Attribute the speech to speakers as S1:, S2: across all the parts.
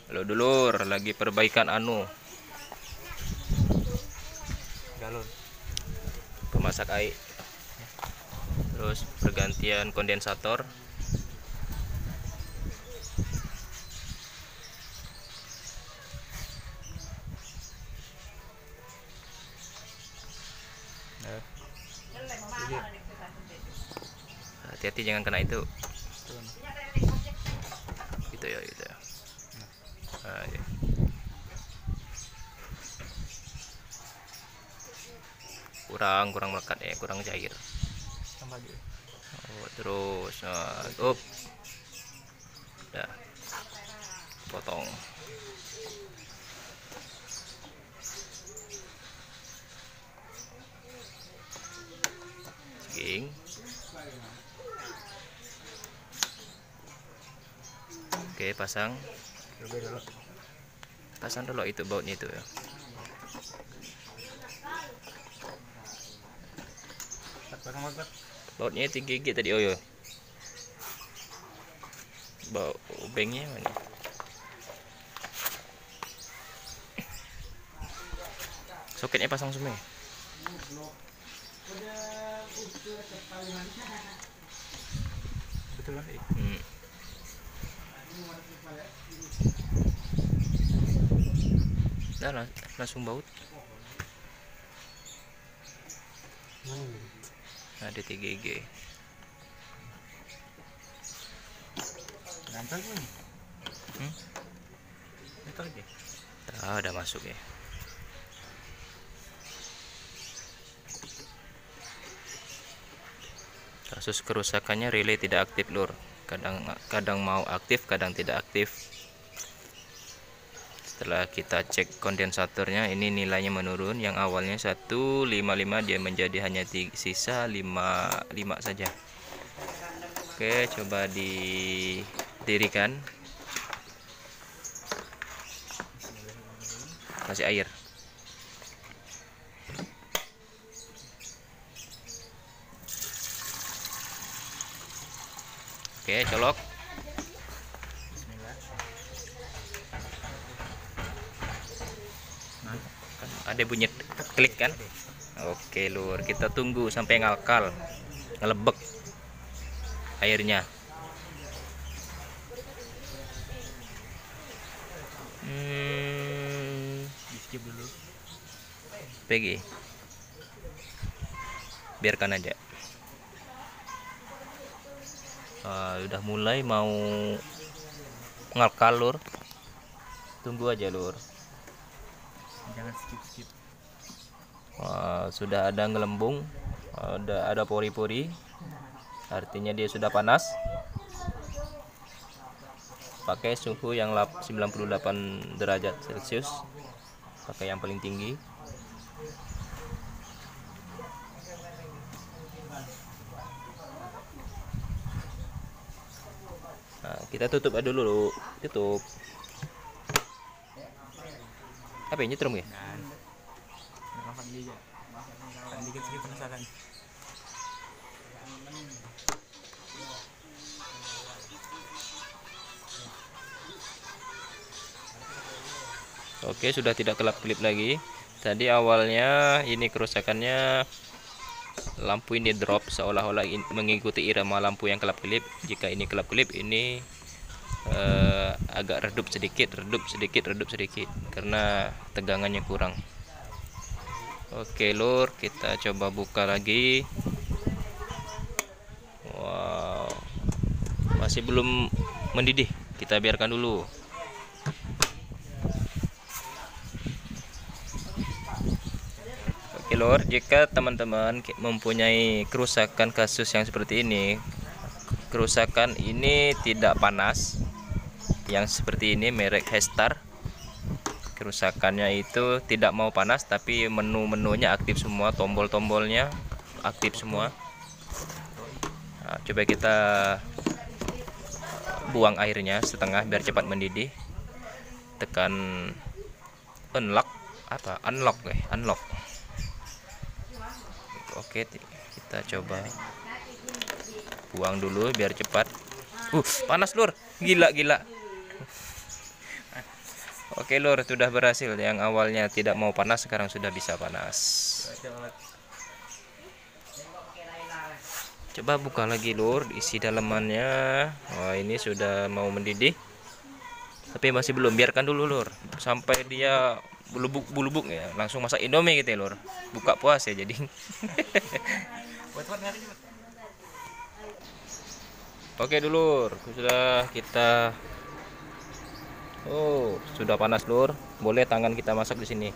S1: Halo dulur, lagi perbaikan
S2: galon.
S1: pemasak air, terus pergantian kondensator. Hati-hati jangan kena itu. Gitu ya, gitu ya. Nah, ya. kurang melekat ya, kurang cair.
S2: Tambah lagi.
S1: Oh, terus udah potong. Seging. Oke, pasang dulu itu bautnya itu ya. Bautnya 3 gigi tadi. Oh ya, baut obengnya mana? Soketnya pasang semua.
S2: Betul kan?
S1: Nah, langsung baut. Ada 3 gigi.
S2: Nempel pun. Itu lagi.
S1: Udah masuk ya. Kasus kerusakannya relay tidak aktif lur. Kadang mau aktif, kadang tidak aktif. Setelah kita cek kondensatornya, ini nilainya menurun. Yang awalnya 155 dia menjadi hanya sisa 55 saja. Oke, coba didirikan. Kasih air. Oke, colok. Kan ada bunyi klik kan? Oke lur, kita tunggu sampai ngalkal, ngelebek airnya.
S2: Di skip dulu.
S1: PG. Biarkan aja. Udah mulai mau ngalkal lur. Tunggu aja lur.
S2: Jangan skip.
S1: Sudah ada ngelembung, ada pori-pori, artinya dia sudah panas. Pakai suhu yang 98 derajat Celcius, pakai yang paling tinggi. Nah, kita tutup aja dulu, tutup. Apa ini nyetrum ya?
S2: Makan dia aja. Kan dikit-dikit penasaran.
S1: Oke, sudah tidak kelap-kelip lagi. Tadi awalnya ini kerusakannya lampu ini drop, seolah-olah mengikuti irama lampu yang kelap-kelip. Jika ini kelap-kelip, ini agak redup sedikit karena tegangannya kurang. Oke lur, kita coba buka lagi. Wow, masih belum mendidih, kita biarkan dulu. Oke lur, jika teman-teman mempunyai kerusakan kasus yang seperti ini, kerusakan ini tidak panas, yang seperti ini merek Hestar, kerusakannya itu tidak mau panas tapi menu-menunya aktif semua, tombol-tombolnya aktif semua. Nah, coba kita buang airnya setengah biar cepat mendidih. Tekan unlock unlock. Oke, kita coba buang dulu biar cepat. Panas lur, gila. Oke lur, sudah berhasil. Yang awalnya tidak mau panas sekarang sudah bisa panas. Coba buka lagi lur, isi dalamannya. Wah, ini sudah mau mendidih. Tapi masih belum, biarkan dulu lur sampai dia bulubuk ya. Langsung masak Indomie gitu ya lur. Buka puasa ya jadi. Oke dulur, sudah kita. Oh, sudah panas lur. Boleh tangan kita masak di sini.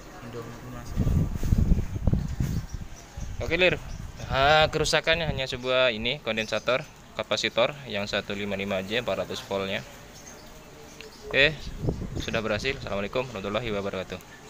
S1: Oke lur. Kerusakannya hanya sebuah ini kondensator kapasitor yang 155J 400 voltnya. Oke, sudah berhasil. Assalamualaikum warahmatullahi wabarakatuh.